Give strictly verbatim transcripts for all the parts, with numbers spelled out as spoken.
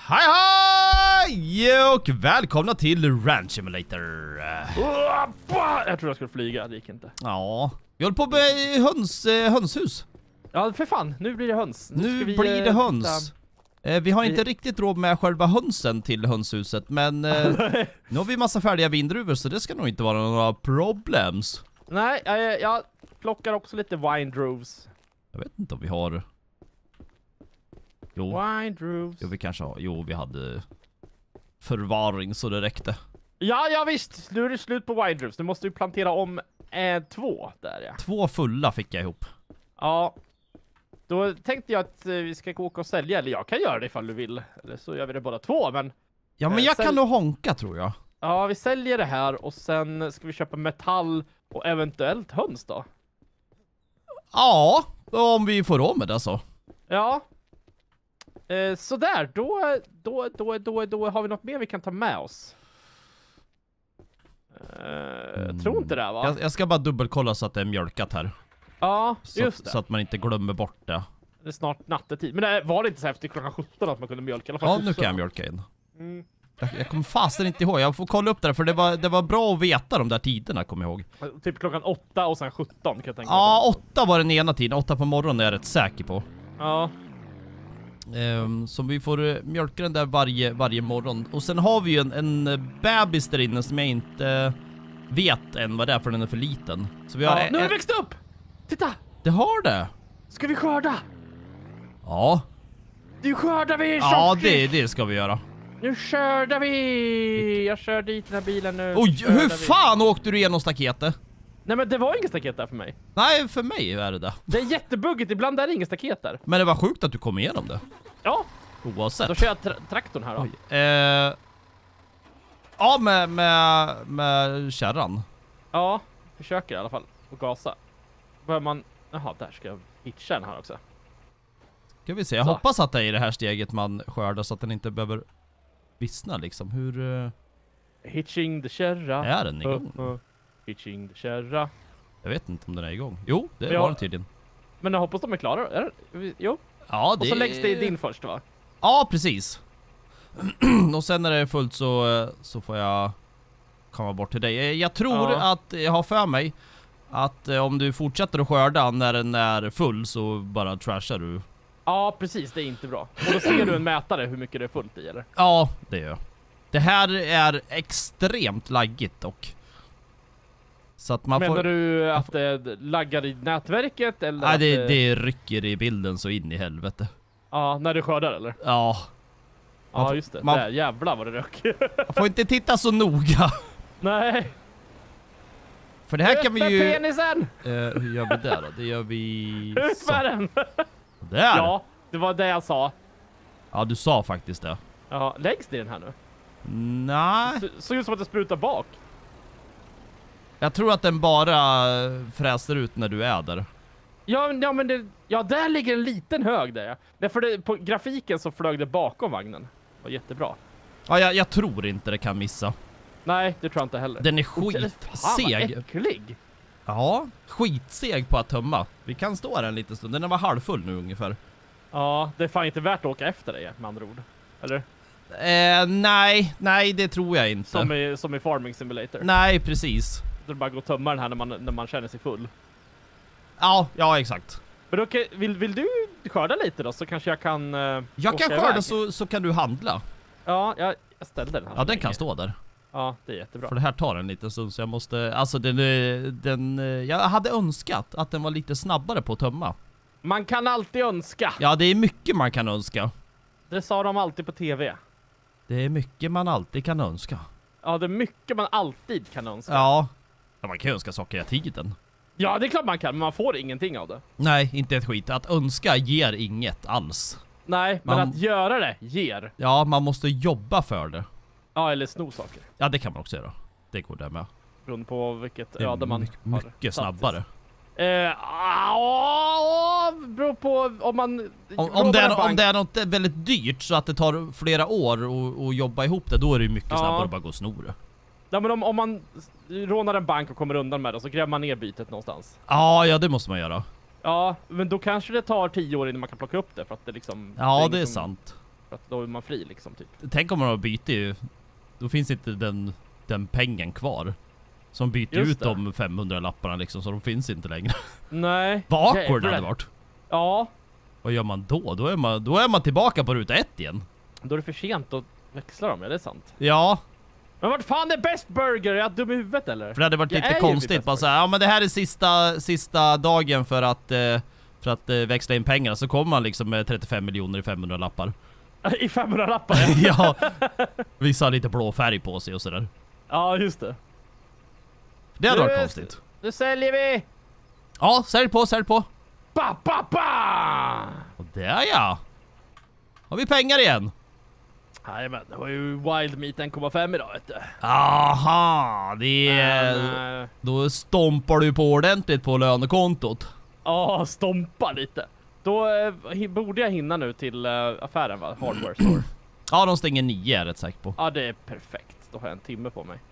Hej hej! Och välkomna till Ranch Simulator. Jag tror jag skulle flyga, det gick inte. Ja, vi håller på med höns, eh, hönshus. Ja, för fan, nu blir det höns. Nu, ska vi, blir det eh, höns. Eh, vi har vi... inte riktigt råd med själva hönsen till hönshuset, men eh, nu har vi massa färdiga vindruvor så det ska nog inte vara några problems. Nej, jag, jag plockar också lite wine droves. Jag vet inte om vi har... Jo, Wine droves. jo vi kanske har... Jo, vi hade förvaring så det räckte. Ja, ja visst. Nu är det slut på wine droves. Nu måste vi plantera om eh, två där, ja. Två fulla fick jag ihop. Ja. Då tänkte jag att eh, vi ska gå åka och sälja. Eller jag kan göra det ifall du vill. Eller så gör vi det båda två, men... Ja, men eh, jag sälj... kan nog honka, tror jag. Ja, vi säljer det här och sen ska vi köpa metall och eventuellt höns då. Ja, om vi får råd med det så. Ja. Eh, så där, då, då, då, då, då har vi något mer vi kan ta med oss. Eh, jag tror inte det, va? Jag, jag ska bara dubbelkolla så att det är mjölkat här. Ja, Så, just det. så att man inte glömmer bort det. Det är snart nattetid. Men det var det inte så efter klockan sjutton att man kunde mjölka? I alla fall Ja, kossa. nu kan jag mjölka in. Mm. Jag, jag kommer fasen inte ihåg. Jag får kolla upp det där, för det var, det var bra att veta de där tiderna, kommer jag ihåg. Typ klockan åtta och sen sjutton kan jag tänka Ja, mig. åtta var den ena tiden. Åtta på morgonen är jag rätt säker på. Ja. Um, så vi får uh, mjölka den där varje, varje morgon. Och sen har vi ju en, en uh, bebis där inne som jag inte uh, vet än vad det är, för den är för liten. Så vi har, Ja, nu har en... det växt upp! Titta! Det har det! Ska vi skörda? Ja. Nu skördar vi! Ja, Tjockis! det, det ska vi göra. Nu skördar vi! Jag kör dit den här bilen nu. Oj, Skördar hur vi. fan åkte du igenom staketet? Nej, men det var inget staket där för mig. Nej, för mig är det det. Det är jättebuggigt, ibland är det inget staket där. Men det var sjukt att du kom igenom det. Ja, Oavsett. då kör jag tra traktorn här då. Oj. Eh, ja, med, med, med kärran. Ja, försöker i alla fall. Och gasa. Bör man... Jaha, där ska jag hitcha den här också. Ska vi se, jag Så. hoppas att det är i det här steget man skördar så att den inte behöver vissna liksom. Hur... Uh, Hitching the kärra. är den igång? Uh, uh. Hitching the kärra. Jag vet inte om den är igång. Jo, det Ja. var den tydligen. Men jag hoppas de är klara. Är det? Jo. Ja, det... Och så läggs det i din först, va? Ja, precis. Och sen när det är fullt så, eh, så får jag komma bort till dig. Eh, Jag tror Ja. att jag har för mig att eh, om du fortsätter att skörda när den är full så bara trashar du. Ja, precis. Det är inte bra. Och då ser du en mätare hur mycket det är fullt i, eller? Ja, det gör jag. Det här är extremt laggigt och så att man Menar får... du att det laggar i nätverket? Eller Nej, att det, det rycker i bilden så in i helvete. Ja, när du skördar, eller? Ja, Man Ja, får- just det. man- Där, jävlar vad det rök. man får inte titta så noga. Nej. För det här kan Ut med vi ju... penisen! Eh, hur gör vi det då? Det gör vi... Ut Så. med den! Där! Ja, det var det jag sa. Ja, du sa faktiskt det. Ja, läggs det i den här nu? Nej, Så, såg ut som att det sprutar bak. jag tror att den bara fräser ut när du är där. Ja, men, ja, men det, ja, där ligger en liten hög där. Ja. Därför det, på grafiken så flög det bakom vagnen. Det var jättebra. Ja, jag, jag tror inte det kan missa. Nej, det tror jag inte heller. Den är Fan, vad skitseg. äcklig. Ja, skitseg på att tömma. Vi kan stå här en liten stund. Den var halvfull nu ungefär. Ja, det är fan inte värt att åka efter dig med andra ord. Eller? Eh, nej, nej det tror jag inte. Som i, som i Farming Simulator. Nej, precis. Du bara går och tömma den här när man, när man känner sig full. Ja, ja exakt. Men okej, vill, vill du skörda lite då? Så kanske jag kan... Uh, Jag kan skörda så, så kan du handla. Ja, jag, jag ställde den här. Ja, den kan stå där. Ja, det är jättebra. För det här tar en liten stund så jag måste... Alltså den, är- den... Jag hade önskat att den var lite snabbare på att tömma. Man kan alltid önska. Ja, det är mycket man kan önska. Det sa de alltid på tv. Det är mycket man alltid kan önska. Ja, det är mycket man alltid kan önska. Ja. Ja, man kan ju önska saker i tiden. Ja, det är klart man kan, men man får ingenting av det. Nej, inte ett skit. Att önska ger inget alls. Nej, men Man- att göra det ger. Ja, man måste jobba för det. Ja, eller sno saker. Ja, det kan man också göra. Det går där med. Beroende på vilket Det är öde man mycket, har mycket satt. snabbare. Eh, ja, beror på om man... Om, om, det är, om det är något väldigt dyrt så att det tar flera år att, att jobba ihop det, då är det ju mycket Ja. snabbare att bara gå och sno det. Ja, men om, om man rånar en bank och kommer undan med det så gräver man ner bytet någonstans. Ja, ja det måste man göra. Ja, men då kanske det tar tio år innan man kan plocka upp det för att det liksom... Ja, är det är ingen som sant. För att då är man fri liksom typ. Tänk om man har bytt ju. Då finns inte den, den pengen kvar. Som byter Just ut det. de femhundra lapparna liksom, så de finns inte längre. Nej. Vad awkward Jävlar. det hade varit. Ja. Vad gör man då? Då är man, då är man tillbaka på ruta ett igen. Då är det för sent att växla dem, ja det är sant. Ja, Men vart fan är best burger? Är jag dum i huvudet eller? för det hade varit Jag är lite ju konstigt. vid Bara Best så här, ja men det här är sista, sista dagen för att, eh, för att eh, växla in pengar. Så kommer man liksom med trettiofem miljoner i femhundra lappar. I femhundra lappar ja. Ja, vissa har lite blå färg på sig och sådär. Ja just det. Det hade Nu- varit konstigt. Nu säljer vi! Ja, sälj på, sälj på. Ba, ba, ba! Och där ja. Har vi pengar igen? Jajamän, det var ju Wild Meat en komma fem idag vet du. Aha, det är... Men, eh, Då stompar du på ordentligt på lönekontot. Ja, stompa lite. Då eh, hi- borde jag hinna nu till eh, affären va? Hardware store. Ja, de stänger nio är jag rätt säker på. Ja, det är perfekt. Då har jag en timme på mig.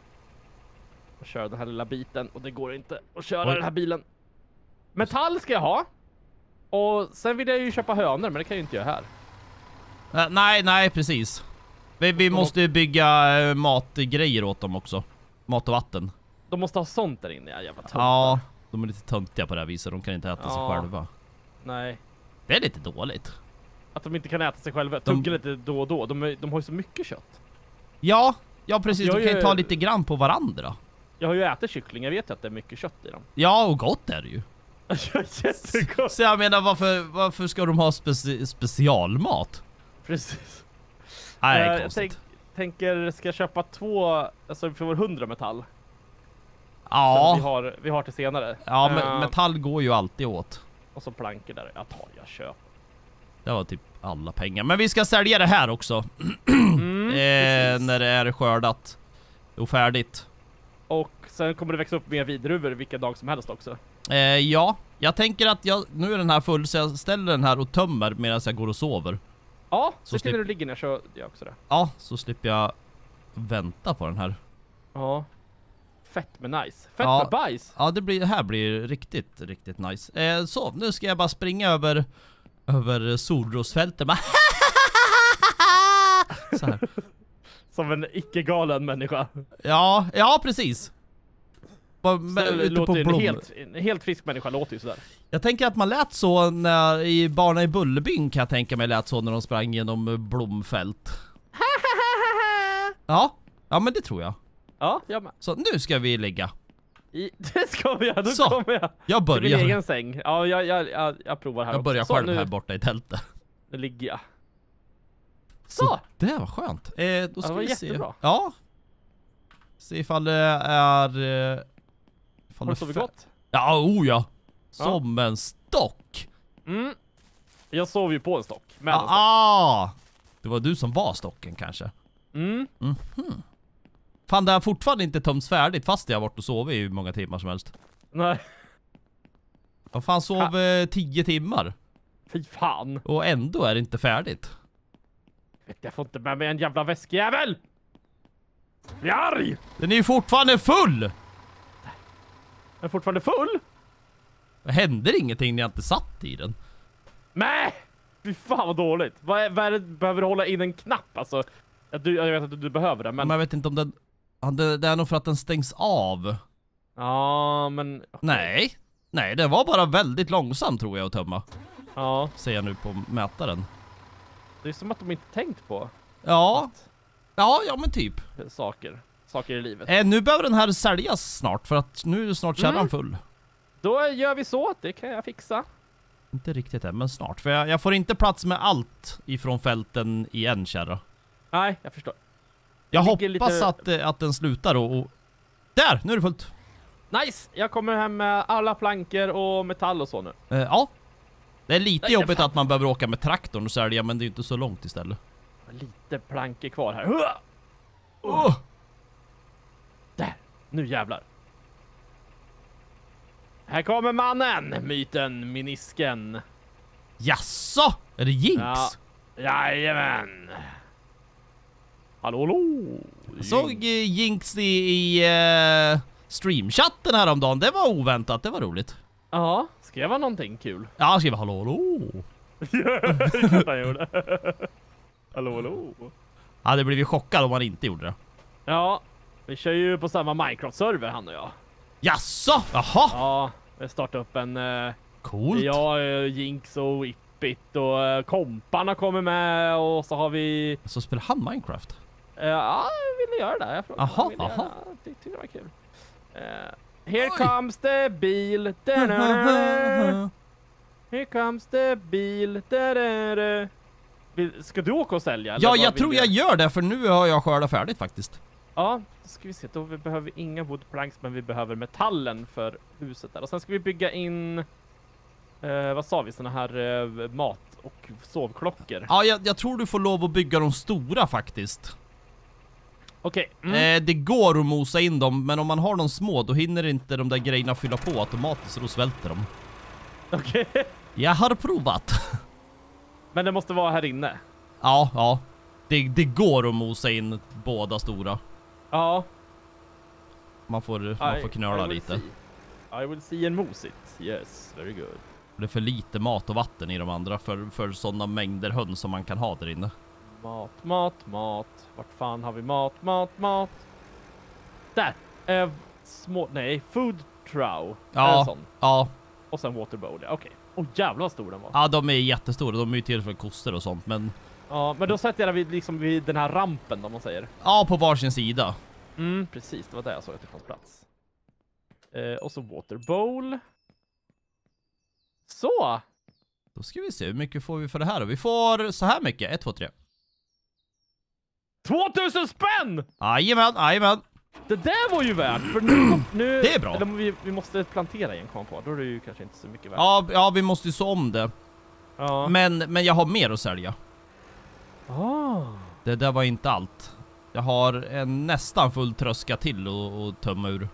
Och köra den här lilla biten. Och det går inte att köra Oj. den här bilen. Metall ska jag ha. Och sen vill jag ju köpa hönor, men det kan jag ju inte göra här. Äh, nej, nej, precis. Vi, vi måste ju bygga äh, matgrejer åt dem också. Mat och vatten. De måste ha sånt där inne, ja, jävla töntar. Ja, de är lite töntiga på det här viset. De kan inte äta sig Ja. själva. Nej. Det är lite dåligt. Att de inte kan äta sig själva. De- Tugga lite då och då. De, är, de har ju så mycket kött. Ja, ja precis. Jag De kan ju ju- ta lite grann på varandra. Jag har ju ätit kyckling, jag vet ju att det är mycket kött i dem. Ja, och gott är det ju. Jättegott. Så jag menar, varför, varför ska de ha speci- specialmat? Precis. Nej, det Eh, är jag konstigt. tänk, tänker, ska jag köpa två, alltså för vår hundra metall? Som Vi, Ja, har, vi har till senare. ja Eh, men metall går ju alltid åt. Och så plankor där. Jag tar, jag köper. Det var typ alla pengar. Men vi ska sälja det här också. Mm, eh, precis. när det är skördat och färdigt. Och sen kommer det växa upp mer vidruvor vilken dag som helst också. Eh, ja, jag tänker att jag, nu är den här full så jag ställer den här och tömmer medan jag går och sover. Ja, Så så när slip- du ligger ner så gör jag också det. Ja, så slipper jag vänta på den här. Ja. Fett med nice. Fett Ja. med bajs. Ja, det, blir, det här blir riktigt, riktigt nice. Eh, så, nu ska jag bara springa över över solrosfältet. Bara så här. Som en icke-galen människa. Ja, ja precis. Bara, Så med, det ute på låter en blom. helt, en helt frisk människa låter ju sådär. Jag tänker att man lät så när i Barnen i Bullerbyn, kan jag tänka mig lät så när de sprang genom blomfält. Ja, ja men det tror jag. Ja, jag med. Så nu ska vi lägga. I, det ska vi göra, då Så, kommer jag. Jag Till min börjar. egen säng. Ja, jag, jag, jag, jag provar här Jag börjar också. själv Så, nu, här borta i tältet. nu ligger jag. Så, Så. det var skönt. Eh, då ska det var vi se. jättebra. Ja. Se ifall det är... eh, Ifall Har du det sovit fä- gott? Ja, oh ja. Som en stock. Mm. Jag sov ju på en stock. Med en stock. Ah, ah. Det var du som var stocken kanske. Mm. Mhm. Fan, det har fortfarande inte tömts färdigt fast jag har varit och sovit i hur många timmar som helst. Nej, Jag fan sov eh, tio timmar. fy fan. Och ändå är det inte färdigt. Vet, jag får inte med mig en jävla väskjävel. Jag är arg. Den är ju fortfarande full! Jag är fortfarande full. Det händer ingenting när jag inte satt i den. Nej, fy fan vad dåligt. Vad är, vad är det, behöver du hålla in en knapp alltså? Ja, du, jag vet att du, du behöver det, men... Men jag vet inte om den... ja, Det, det är nog för att den stängs av. Ja, men... okej. Nej. Nej, det var bara väldigt långsam tror jag att tömma. Ja, Ser jag nu på mätaren. det är som att de inte tänkt på Ja. Ja, ja men typ. saker. Saker i livet. Eh, nu behöver den här säljas snart för att nu är snart kärran Mm. full. Då gör vi så, det kan jag fixa. Inte riktigt än, men snart. För jag, jag får inte plats med allt ifrån fälten i en kärra. Nej, jag förstår. Jag ligger hoppas lite- att, eh, att den slutar och, och... Där! Nu är det fullt. Nice! Jag kommer hem med alla plankor och metall och så nu. Eh, ja. Det är lite Nej, jobbigt fan. att man behöver åka med traktorn och sälja, men det är ju inte så långt istället. Lite plankor kvar här. Hua! Oh. Där! Nu jävlar. Här kommer mannen! Myten, minisken. Jasså? Är det Jinx? Ja. Jajamän! Hallå, hallå! Jag såg eh, Jinx i, i eh, streamchatten häromdagen. Det var oväntat, det var roligt. Ja, skrev han någonting kul? Ja, han skrev hallå hallå. Han gjorde. Hallå, hallå. Jag hade blivit chockad om man inte gjorde det. Ja, vi kör ju på samma Minecraft-server, han och jag. Jaså? Jaha. Ja, vi startar upp en... Uh, Coolt. Ja, uh, Jinx och Whippit och uh, komparna kommer med och så har vi... Så spelar han Minecraft? Uh, ja, jag ville göra det. Jag frågade Aha, om han ville aha. göra det. Jag tyckte det var kul. Uh, here Oj. comes the bil. Da-da-da. Here comes the bil. Da-da-da. Ska du åka och sälja? Ja, jag tror jag gör det, för nu har jag skördat färdigt faktiskt. Ja, då ska vi se. Då vi behöver inga woodplanks, men vi behöver metallen för huset där. Och sen ska vi bygga in, eh, vad sa vi, såna här eh, mat- och sovklockor. Ja, jag, jag tror du får lov att bygga de stora faktiskt. Okej. Okay. Mm. Eh, det går att mosa in dem, men om man har de små, då hinner inte de där grejerna fylla på automatiskt, så då svälter de. Okej. Okay. Jag har provat. Men det måste vara här inne. Ja, ja. Det, det går att mosa in båda stora. Ja. Man får, man får knöla lite. See. I will see and mose it. Yes, very good. Det är för lite mat och vatten i de andra för, för sådana mängder höns som man kan ha där inne. Mat, mat, mat. Vart fan har vi mat, mat, mat? Där! Eh, små, nej, food trow. Ja, sån. ja. Och sen water bowl, okej. Okay. Åh, jävlar vad stor den var. Ja, de är jättestora. De är ju till för koster och sånt, men... Ja, men då sätter jag vid, liksom vid den här rampen, om man säger. Ja, på varsin sida. Mm, precis. Det var där jag såg att det fanns plats. Eh, och så water bowl. Så! Då ska vi se, hur mycket får vi för det här då? Vi får så här mycket. ett, två, tre. tvåtusen spänn! Jajamän, jajamän. Det där var ju värt, för nu... nu det är bra. Eller vi, vi måste plantera igen, komma på. Då är det ju kanske inte så mycket värt. Ja, ja vi måste ju så om det. Ja. Men, men jag har mer att sälja. Ah. Det där var inte allt. Jag har en nästan full tröska till att tömma ur.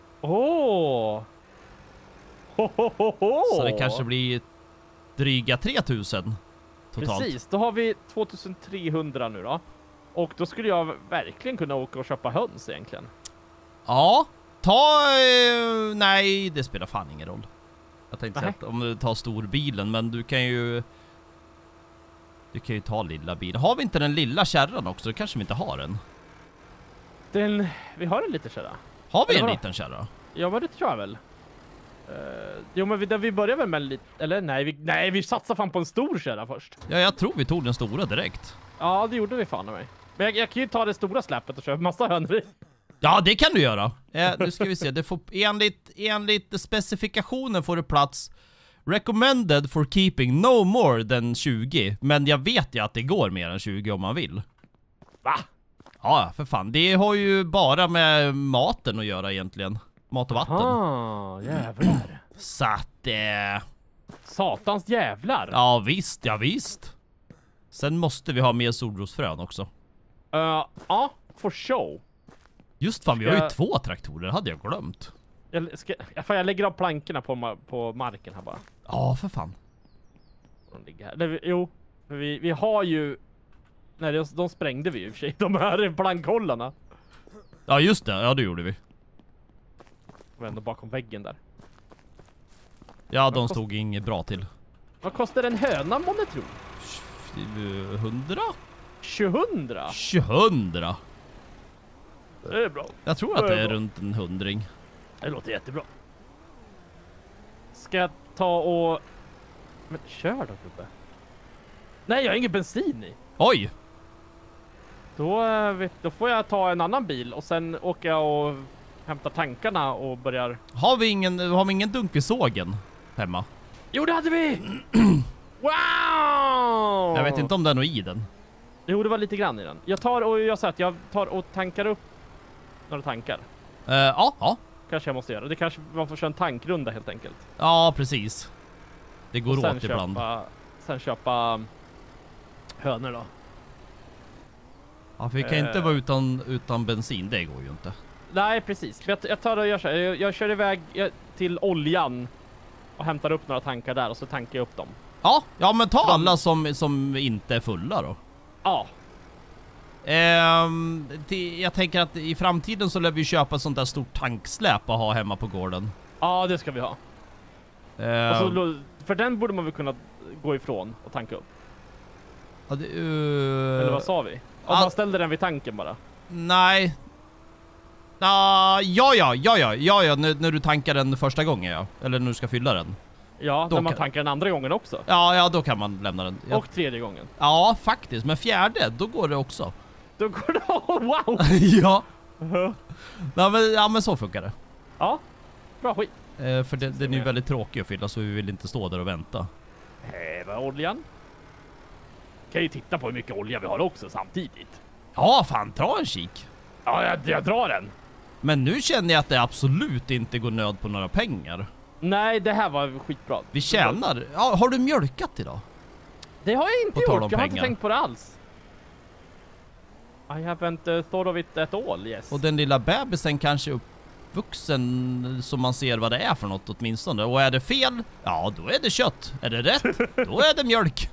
Åh! Oh. Ho, ho, ho. Så det kanske blir dryga tre tusen totalt. Precis, då har vi tvåtusentrehundra nu då. Och då skulle jag verkligen kunna åka och köpa höns egentligen. Ja, ta... Eh, nej, det spelar fan ingen roll. Jag tänkte säga att om du tar storbilen, men du kan ju... Du kan ju ta lilla bilen. Har vi inte den lilla kärran också? Kanske vi inte har den. Den... Vi har en liten kärra. Har vi eller en vadå? liten kärra? Ja, men det tror jag väl. Uh, jo, men vi, där vi börjar väl med en liten... Eller nej, vi, nej, vi satsar fan på en stor kärra först. Ja, jag tror vi tog den stora direkt. Ja, det gjorde vi fan av mig. Men jag, jag kan ju ta det stora släppet och köpa massa hönor i. Ja, det kan du göra. Eh, nu ska vi se. Det får, enligt, enligt specifikationen får det plats recommended for keeping no more than tjugo. Men jag vet ju att det går mer än tjugo om man vill. Va? Ja, för fan. Det har ju bara med maten att göra egentligen. Mat och vatten. Ah, jävlar. Så att... Eh... Satans jävlar. Ja, visst. Ja, visst. Sen måste vi ha mer solrosfrön också. Uh, ja, for show. Just fan, vi har ju Jag- två traktorer. Hade jag glömt. Jag, ska, fan, jag lägger av plankorna på, ma- på marken här bara. Ja, för fan. De ligger här. Det, jo, för vi, vi har ju... Nej, de, de sprängde vi ju i och för sig. De här plankhållarna. Ja, just det. Ja, det gjorde vi. De var ändå bakom väggen där. Ja, de stod inget bra till. Vad kostar en höna, månne tro? Hundra? tjugohundra? Tjugohundra? Det är bra. Jag tror att det är runt en hundring. Det låter jättebra. Ska jag ta och... Men kör då, gubbe. Nej, jag har ingen bensin i. Oj! Då, eh, vet, då får jag ta en annan bil och sen åker jag och hämtar tankarna och börjar... Har vi ingen, har vi ingen dunk i sågen hemma? Jo, det hade vi! Wow! Jag vet inte om det är något i den. Jo, det var lite grann i den. Jag tar och jag sa att jag tar och tankar upp några tankar. Uh, ja, ja. Kanske jag måste göra. Det kanske man får köra en tankrunda helt enkelt. Ja, precis. Det går Och sen åt ibland. köpa, sen köpa hönor då. Ja, för vi kan Eh. inte vara utan, utan bensin. Det går ju inte. Nej, precis. Jag, jag tar och gör så här. Jag, jag kör iväg jag, till oljan och hämtar upp några tankar där och så tankar jag upp dem. Ja, ja men ta De- alla som, som inte är fulla då. Ja, Ehm, det, jag tänker att i framtiden så lär vi köpa ett sånt där stort tanksläp och ha hemma på gården. ja det ska vi ha. Ehm, Och så, lo- för den borde man väl kunna gå ifrån och tanka upp. Ja, det, uh... Eller vad sa vi? Om Ah. man ställde den vid tanken bara. Nej. Ah, ja, ja, ja, ja, ja, ja, när, när du tankar den första gången, ja. Eller när du ska fylla den. Ja, Då när man kan- tankar den andra gången också. Ja, ja, då kan man lämna den. Ja, Och tredje gången. ja faktiskt. Men fjärde, då går det också. Då går det... Oh, wow! ja. ja, men, ja, men så funkar det. Ja, bra skit. Eh, för det, den är ju väldigt tråkig att fylla, så vi vill inte stå där och vänta. Häva oljan. Kan ju titta på hur mycket olja vi har också samtidigt. Ja, fan, dra en kik. Ja, jag, jag drar den. Men nu känner jag att det absolut inte går nöd på några pengar. Nej, det här var skitbra. Vi tjänar. Ja, har du mjölkat idag? Det har jag inte På tal gjort. om Jag har inte pengar. tänkt på det alls. I haven't uh, thought of it at all, yes. Och den lilla bebisen kanske är uppvuxen så man ser vad det är för något åtminstone. Och är det fel, ja då är det kött. Är det rätt, då är det mjölk.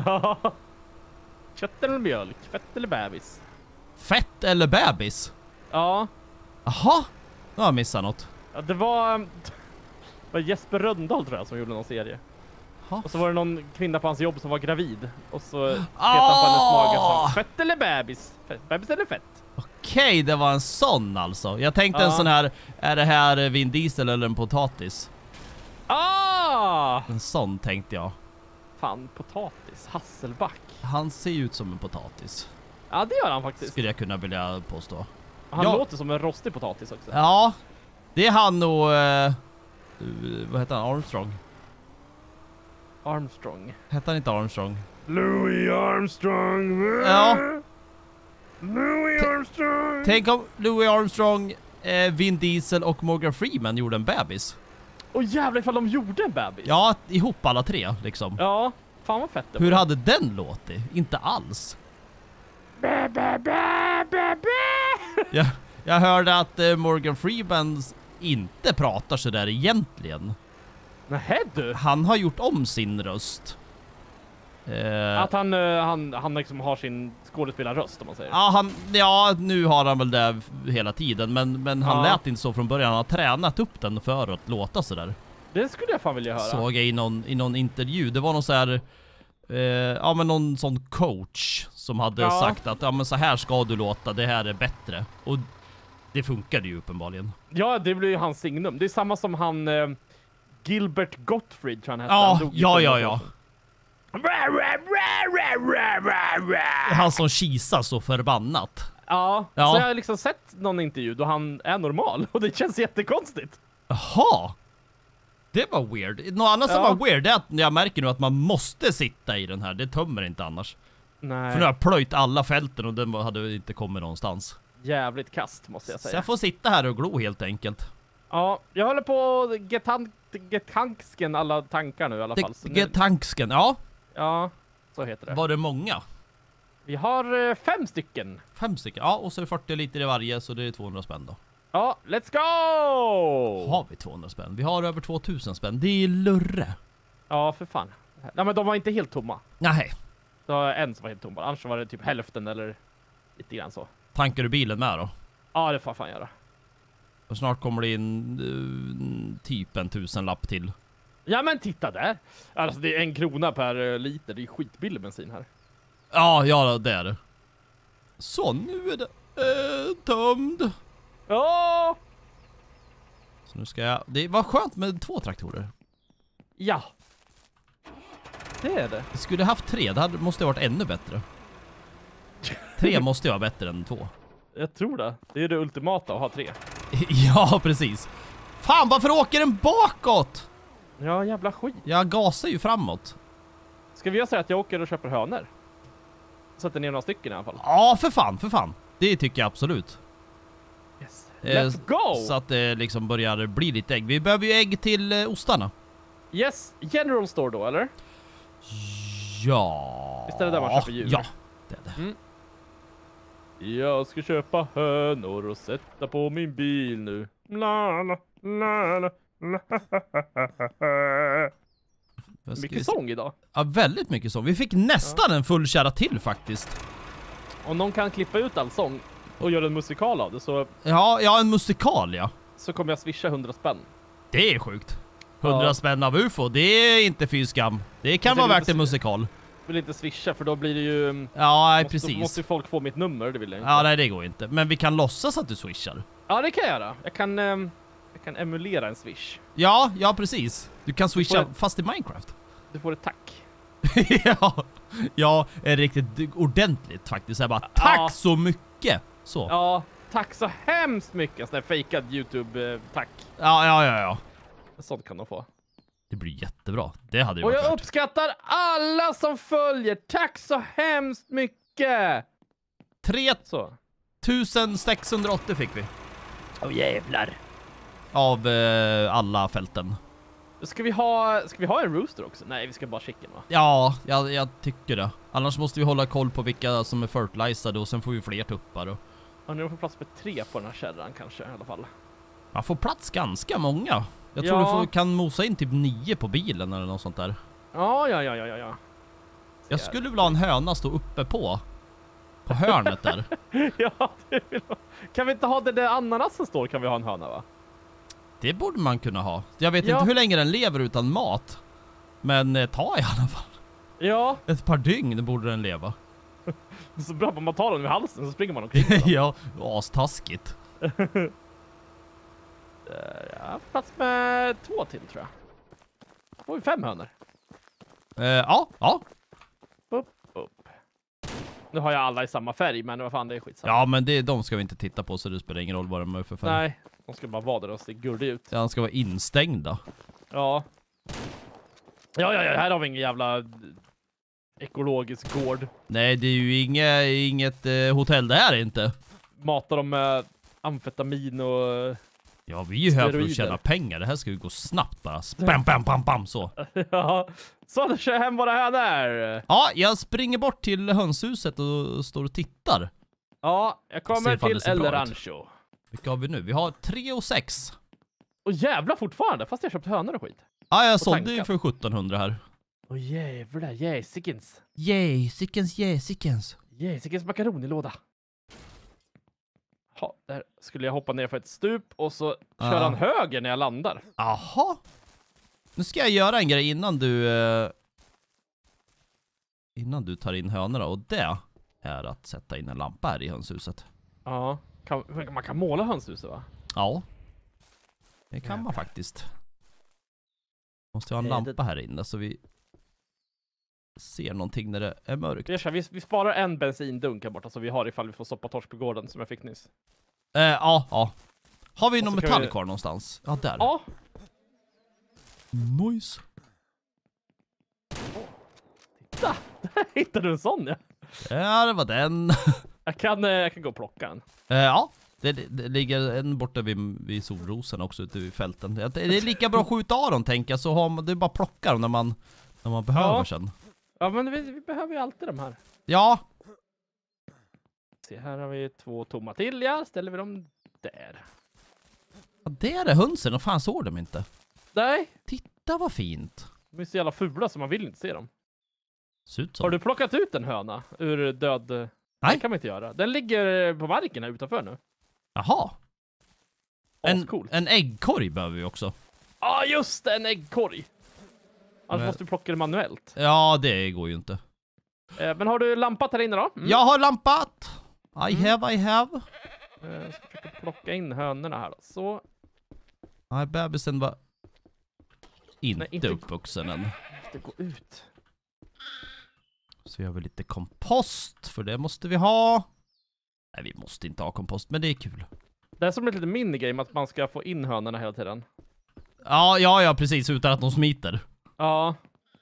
Kött eller mjölk? Fett eller bebis? Fett eller bebis? Ja. Jaha, nu har jag missat något. Ja, det var, um, det var Jesper Rönndahl tror jag som gjorde någon serie. Jaha. Och så var det någon kvinna på hans jobb som var gravid. Och så petade han på hennes mage och sa, fett eller bebis? Fett, bebis eller fett? Okej, det var en sån alltså. Jag tänkte Ja. en sån här, är det här Vin Diesel eller en potatis? Ah! En sån tänkte jag. Fan, potatis. Hasselback. Han ser ut som en potatis, Ja, det gör han faktiskt. skulle jag kunna vilja påstå. Han Ja. låter som en rostig potatis också. Ja, det är han och... Eh, vad heter han? Armstrong? Armstrong. Hette han inte Armstrong? Louis Armstrong. Ja. Louis Armstrong. Tänk om Louis Armstrong, eh, Vin Diesel och Morgan Freeman gjorde en bebis. Och jävlar ifall de gjorde en bebis. Ja, ihop alla tre liksom. Ja, fan vad fett det Hur var. hade den låtit? Inte alls. Bä, bä, bä, bä, bä. Jag, jag hörde att eh, Morgan Freeman inte pratar så där egentligen. Nähä du. Han har gjort om sin röst. Eh, Att han, eh, han, han liksom har sin skådespelarröst om man säger. ja, han, ja, nu har han väl det hela tiden, men, men han Ja. lät inte så från början. Han har tränat upp den för att låta så där. Det skulle jag fan vilja höra. Såg jag i någon, i någon intervju. Det var någon så här, eh, ja men någon sån coach som hade Ja. sagt att ja men så här ska du låta, det här är bättre. Och det funkade ju uppenbarligen. Ja, det blir ju hans signum. Det är samma som han eh, Gilbert Gottfried tror jag han hette. Ja, Han dog ju ja, för ja, några ja. år sedan. Han som kisar så förbannat. Ja, Ja. så jag har liksom sett någon intervju då han är normal och det känns jättekonstigt. Jaha! Det var weird. Något annat som Ja. var weird är att jag märker nu att man måste sitta i den här. Det tömmer inte annars. Nej, För nu har jag plöjt alla fälten och den hade inte kommit någonstans. jävligt kast måste jag Så säga. jag får sitta här och glo helt enkelt. Ja, jag håller på att get, han- get hanksken alla tankar nu i alla fall. Så nu, Getanksken, ja. ja, så heter det. Var det många? Vi har eh, fem stycken. Fem stycken. Ja, och så är det fyrtio liter i varje, så det är tvåhundra spänn då. Ja, let's go! Har vi tvåhundra spänn? Vi har över tvåtusen spänn. Det är lurre. Ja, för fan. Nej, men de var inte helt tomma. Nej. Det var en som var helt tom bara. Annars var det typ hälften eller lite grann så. Tankar du bilen med då? Ja, det får jag fan göra. Och snart kommer det in uh, typ en tusenlapp till. Ja, men titta där. Alltså, det är en krona per eh, liter. Det är skitbillig bensin här. Ja, ja det är det. Så, nu är det uh, tömd. Ja! Så nu ska jag... Det var skönt med två traktorer. Ja. Det är det. Vi skulle haft tre, det hade, måste ha varit ännu bättre. Tre måste ju vara bättre än två. Jag tror det. Det är det ultimata att ha tre. Ja, precis. Fan, varför åker den bakåt? Ja, jävla skit. Jag gasar ju framåt. Ska vi göra så här att jag åker och köper hönor? Sätter ner några stycken i alla fall. Ja, för fan, för fan. Det tycker jag absolut. Yes. Eh, Let's go! Så att det liksom börjar bli lite ägg. Vi behöver ju ägg till eh, ostarna. Yes, General Store då, eller? Ja. Visst är det där man köper djur? Ja, det är det. Mm. Jag ska köpa hönor och sätta på min bil nu. La, la, la, la, la. Vad ska vi Mycket se? sång idag. Ja, väldigt mycket sång. Vi fick nästan en full kära till faktiskt. Om någon kan klippa ut all sång och göra en musikal av det så, Ja, ja, en musikal, ja. så kommer jag swisha hundra spänn. Det är sjukt. hundra Ja. spänn av U F O, det är inte fy skam. Det kan Alltså, vara det är värt lite en så- musikal. vill inte swisha för då blir det ju... Ja, nej, måste, precis. Då måste ju folk få mitt nummer, det vill jag inte. Ja, nej, det går inte. Men vi kan låtsas att du swishar. Ja, det kan jag göra. Jag kan, um, jag kan emulera en swish. Ja, ja precis. Du kan swisha får... fast i Minecraft. Du får ett tack. ja, ja, är riktigt ordentligt faktiskt. Jag bara, tack ja. så mycket. Så. Ja, tack så hemskt mycket. Sån där fejkad YouTube-tack. Ja, ja, ja, ja. Sånt kan de få. Det blir jättebra. Det hade ju Och varit jag värt. uppskattar alla som följer. Tack så hemskt mycket. tre Så. tusen sexhundraåttio fick vi. Åh jävlar. Av eh, alla fälten. Ska vi ha, ska vi ha en rooster också? Nej, vi ska bara chicken, va? Ja, jag, jag tycker det. Annars måste vi hålla koll på vilka som är fertilizade och sen får vi fler tuppar. Och... Ja, nu får plats med tre på den här kärran kanske i alla fall. Man får plats ganska många. Jag tror Ja. du får, kan mosa in typ nio på bilen eller något sånt där. Ja, ja, ja, ja, ja. Jag skulle vilja ha en höna stå uppe på. På hörnet där. Ja, det vill jag. Kan vi inte ha det där ananasen står, kan vi ha en höna, va? Det borde man kunna ha. Jag vet Ja. inte hur länge den lever utan mat. Men eh, ta i alla fall. Ja. Ett par dygn borde den leva. Så bra, om man tar den vid halsen så springer man omkring. Ja, astaskigt. Ja, plats med två till tror jag. Då får vi fem hönor. Eh, ja, ja. Upp, upp. Nu har jag alla i samma färg, men vad fan, det är skitsamma. Ja, men det, de ska vi inte titta på så det spelar ingen roll vad de är för färg. Nej, de ska bara vara där och se gulliga ut. Ja, de ska vara instängda. Ja. Ja, ja, ja, här har vi ingen jävla ekologisk gård. Nej, det är ju inga, inget eh, hotell det här är inte. Matar dem med amfetamin och... Ja, vi är ju här för att steroider. tjäna pengar. Det här ska ju gå snabbt bara. Bam, bam, bam, bam, så. Ja, så nu kör jag hem våra hönor. Ja, jag springer bort till hönshuset och står och tittar. Ja, jag Se kommer ifall det till ser El bra ut. Rancho. Vilka har vi nu? Vi har tre och sex. Och jävla fortfarande, fast jag köpt hönor och skit. Ja, jag Och sålde ju tankar. för sjuttonhundra här. Åh jävlar, jäsikens. Jäsikens, jäsikens. Jäsikens makaronilåda. Ja, där skulle jag hoppa ner för ett stup och så Ja. köra en höger när jag landar. Aha. Nu ska jag göra en grej innan du... Eh, innan du tar in hönorna. Och det är att sätta in en lampa här i hönshuset. Ja, kan, man kan måla hönshuset, va? Ja. Det kan Jävlar. man faktiskt. Måste ha en Eh, lampa det- här inne så vi ser någonting när det är mörkt. Vi, kör, vi, vi sparar en bensindunk här borta så vi har ifall vi får stoppa torsk på gården som jag fick nyss. Eh, ja, ja. Har vi Och någon så kan metall vi- kvar någonstans? Ja, där. Ja, Nice. där hittade du en sån, ja. Ja, det var den. Jag kan, eh, jag kan gå och plocka en. Eh, ja, det, det, det ligger en borta vid, vid solrosen också ute vid fälten. Det, det är lika bra att skjuta av dem, tänker jag, så har man, det är bara plockar när man, när man behöver Ja. sen. Ja, men vi, vi behöver ju alltid de här. Ja, Se, här har vi två tomma till, ja. Ställer vi dem där. ja, det är det hönsen. Och fan såg de inte. Nej, Titta vad fint. de är så jävla fula så man vill inte se dem. Ser ut som. Har du plockat ut en höna ur död? Nej. Det kan man inte göra. Den ligger på marken här utanför nu. Jaha. En, Ascool. en äggkorg behöver vi också. Ja, ah, just det, en äggkorg. Annars Men- måste du plocka det manuellt. Ja, det går ju inte. Eh, men har du lampat här inne då? Mm. Jag har lampat. I Mm. have, I have. Eh, jag ska försöka plocka in hönorna här då. Så, Nej, bebisen var inte, Nej, inte- uppvuxen än. det går ut. Så gör vi lite kompost, för det måste vi ha. Nej, vi måste inte ha kompost, men det är kul. Det är som ett litet minigame att man ska få in hönorna hela tiden. Ja, ja, ja, precis, utan att de smiter. Ja.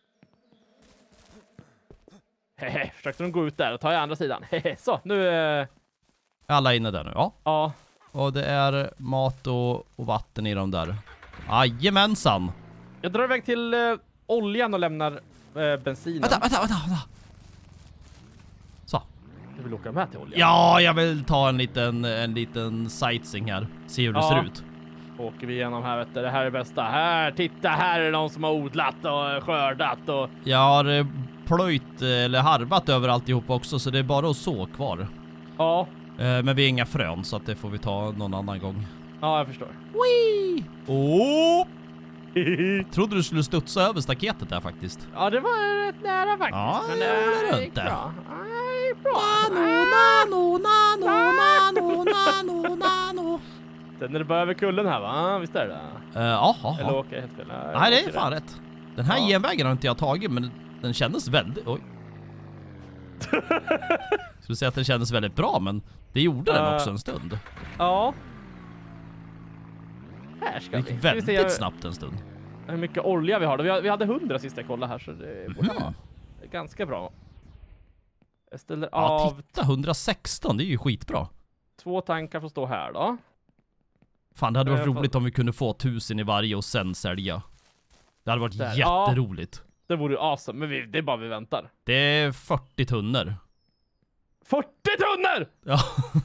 Hehe, försökte de gå ut där och ta i andra sidan. Hehe, så, nu... Eh, Alla inne där nu, ja. ja. Och det är mat och, och vatten i dem där. Jajamensan. Jag drar iväg till eh, oljan och lämnar eh, bensinen. Vänta, vänta, vänta, vänta. Så. Du vill åka med till oljan? Ja, jag vill ta en liten, en liten sightseeing här. Se hur det Ja. ser ut. Åker vi igenom här, vet du. Det här är det bästa. Här, titta, här är någon som har odlat och skördat och... Jag har eh, plöjt eh, eller harvat över alltihop också, så det är bara att så kvar. Ja, Eh, Men vi har inga frön, så att det får vi ta någon annan gång. ja, jag förstår. Wee! Oh! Jag trodde du skulle studsa över staketet där faktiskt. Ja, det var rätt nära faktiskt. Ja, men det det gjorde gick det inte. bra. Ja, det gick bra. Nano, nano, nano, nano, nano, nano. Den är det bara över kullen här va? Visst är det? Uh, ja, ja, Eller ja. åker jag helt fel? Nej, det är fan rätt. Den här Ja. genvägen har inte jag tagit, men den kändes väldigt... Oj. Skulle säga att den kändes väldigt bra, men det gjorde den Uh, också en stund. Ja. Här ska Det vi. gick Ska vi väldigt se snabbt en stund. hur mycket olja vi har. Vi, har, vi hade hundra sista jag kollade här så det borde Mhm. vara ganska bra. Jag ställer Ja, av titta, hundrasexton, det är ju skitbra. två tankar för att stå här då. Fan, det hade varit Jag får- roligt om vi kunde få tusen i varje och sen sälja. Det hade varit Där. jätteroligt. Det vore awesome, men vi, det är bara vi väntar. Det är fyrtio tunnor. fyrtio tunnor! Ja.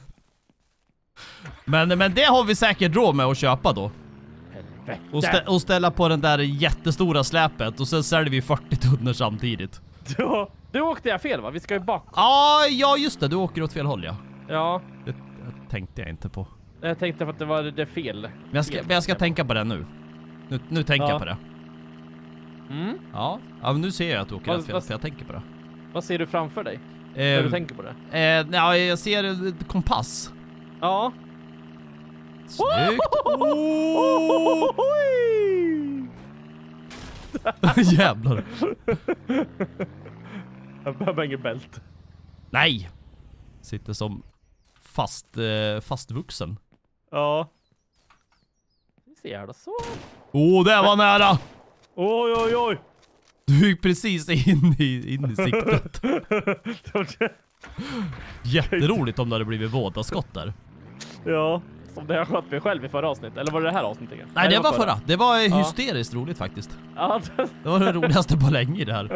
men, men det har vi säkert råd med att köpa då. Helvete. Och, stä och ställa på den där jättestora släpet och sen säljer vi fyrtio tunnor samtidigt. Då, då åkte jag fel va? Vi ska ju bak. Ah, ja, just det. Du åker åt fel håll, ja. Ja, Det, det tänkte jag inte på. jag tänkte för att det var det fel. Men jag ska, Fel. men jag ska tänka på det nu. Nu, nu tänker Ja. jag på det. Mm. Ja, ja men nu ser jag att du åker Vad- rätt fel, vad- för jag tänker på det. Vad ser du framför dig? När Eh, du tänker på det? eh, ja, jag ser ett kompass. Ja. Snyggt! Oh! Jävlar. Jag behöver ingen bält. Nej! Sitter som fast, eh, fastvuxen. Ja. Vi ser då så. Åh, oh, det var nära! Oj, oj, oj. Du gick precis in i, in i siktet. Jätteroligt om det hade blivit vådaskott där. Ja, som det jag sköt mig själv i förra avsnittet. Eller var det det här avsnittet? Nej, det var förra. Det var hysteriskt roligt faktiskt. Ja, det... Det var det roligaste på länge i det här.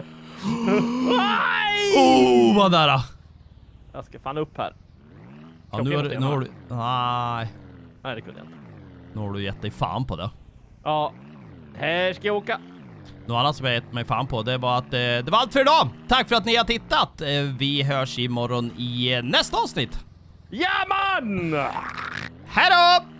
Oh, vad nära! Jag ska fan upp här. Ja, nu har du... Nu har du nej, Nej, det kunde jag inte. nu har du gett dig fan på det. Ja, här ska jag åka. Något annat som jag gett mig fan på, det var att eh, det var allt för idag. Tack för att ni har tittat. Eh, vi hörs imorgon i eh, nästa avsnitt. Ja, man! Hej då!